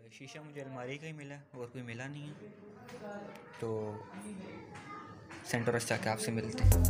शीशा मुझे अलमारी का ही मिला और कोई मिला नहीं है, तो सेंटोरस जाके आपसे मिलते हैं।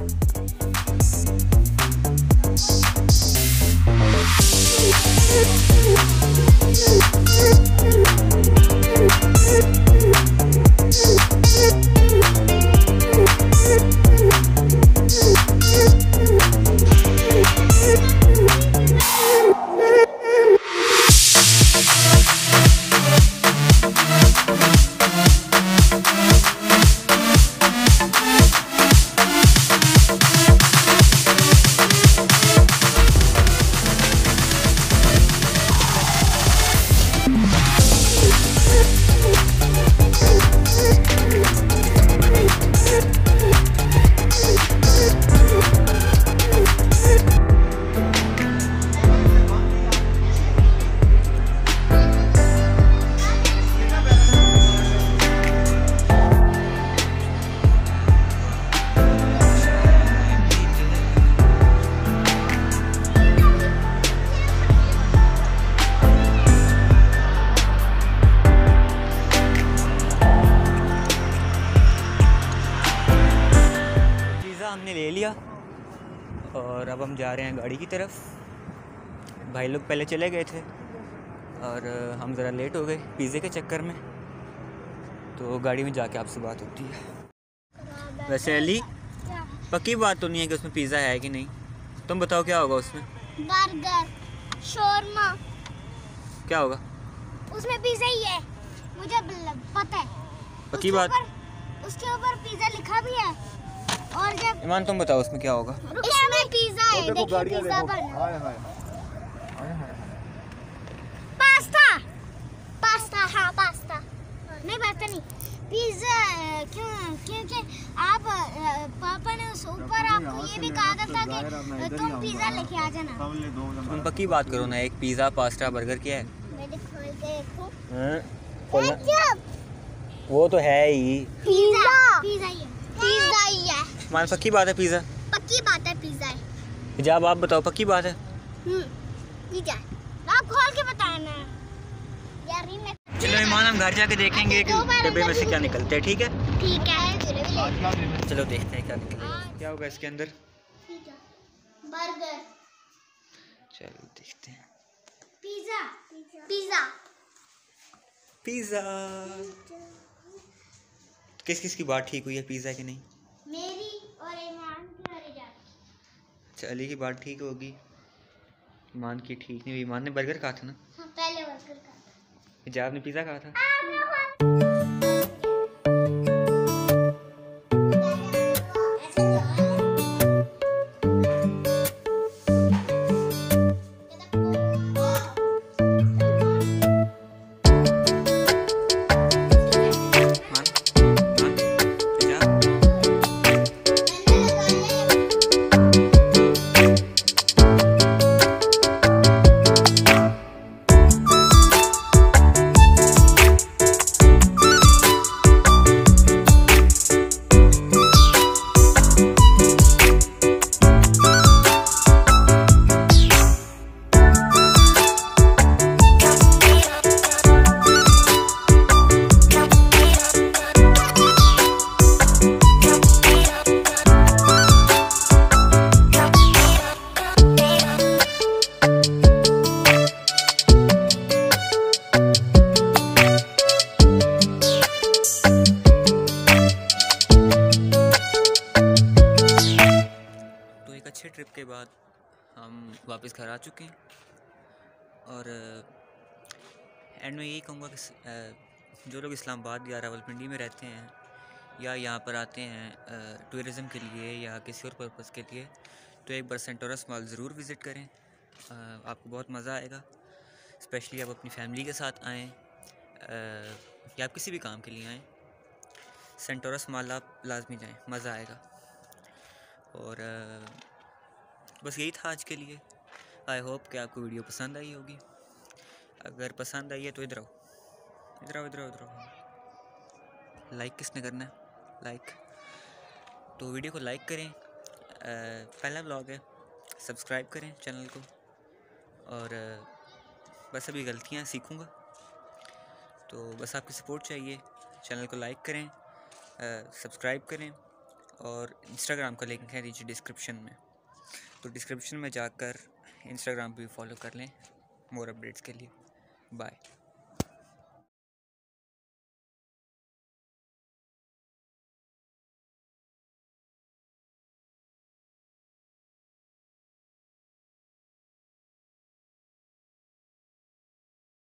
हमने ले लिया और अब हम जा रहे हैं गाड़ी की तरफ। भाई लोग पहले चले गए थे और हम ज़रा लेट हो गए पिज़्ज़े के चक्कर में, तो गाड़ी में जाके आपसे बात होती है। वैसे अली, पक्की बात तो नहीं है कि उसमें पिज़्ज़ा है कि नहीं? तुम बताओ क्या होगा उसमें? Burger, shawarma. क्या होगा उसमें? पिज़्ज़ा ही है, मुझे पता है। पक्की बात? उसके ऊपर पिज़्ज़ा लिखा भी है। और जब ईमान तुम बताओ उसमें क्या होगा? इसमें पिज़्ज़ा है, देखो पिज़्ज़ा बन। पास्ता, पास्ता, हाँ पास्ता। नहीं पास्ता नहीं, पिज़्ज़ा। क्योंकि आप पापा ने उस ऊपर आपको ये भी कहा था कि तुम पिज़्ज़ा लेके आ जाना। तुम पक्की बात करो ना, एक पिज़्ज़ा पास्ता बर्गर क्या है? मैंने खोल के देखो। वो तो है ही पिज़्ज़ा, पिज़्ज़ा ही है, पिज़्ज़ा ही है। मान पक्की बात है पिज़्ज़ा? पक्की बात है, पिज़्ज़ा है। हिजाब आप बताओ पक्की बात है? पिज़्ज़ा आप खोल के बताना यार। मैं चलो ईमान, हम घर जाके देखेंगे कि डब्बे में से क्या निकलते हैं। ठीक है ठीक है, चलो देखते हैं क्या निकलेगा। क्या होगा इसके अंदर? बर्गर, चलो देखते हैं। Pizza, pizza, pizza. किस किस की बात ठीक हुई है पिज़्ज़ा की नहीं? मेरी और ईमान की और इजाज़। अच्छा, अली की बात ठीक होगी, ईमान की ठीक नहीं हुई। ईमान ने बर्गर कहा था ना? हाँ, पहले बर्गर का था। हिजाब ने पिज़्ज़ा कहा था। अच्छे ट्रिप के बाद हम वापस घर आ चुके हैं और एंड में यही कहूँगा कि जो लोग इस्लामाबाद या रावलपिंडी में रहते हैं या यहाँ पर आते हैं टूरिज़म के लिए या किसी और पर्पज़ के लिए, तो एक बार सेंटोरस मॉल ज़रूर विज़िट करें। आपको बहुत मज़ा आएगा, स्पेशली आप अपनी फैमिली के साथ आएँ या आप किसी भी काम के लिए आएँ, सेंटोरस मॉल आप लाजमी जाएँ, मज़ा आएगा। और बस यही था आज के लिए। आई होप कि आपको वीडियो पसंद आई होगी। अगर पसंद आई है तो इधर आओ, इधर आओ, इधर आओ, इधर आओ। लाइक किसने करना है? लाइक, तो वीडियो को लाइक करें। पहला व्लॉग है, सब्सक्राइब करें चैनल को। और बस अभी गलतियाँ सीखूँगा, तो बस आपकी सपोर्ट चाहिए। चैनल को लाइक करें, सब्सक्राइब करें, और इंस्टाग्राम का लिंक है नीचे डिस्क्रिप्शन में, तो डिस्क्रिप्शन में जाकर इंस्टाग्राम भी फॉलो कर लें मोर अपडेट्स के लिए। बाय।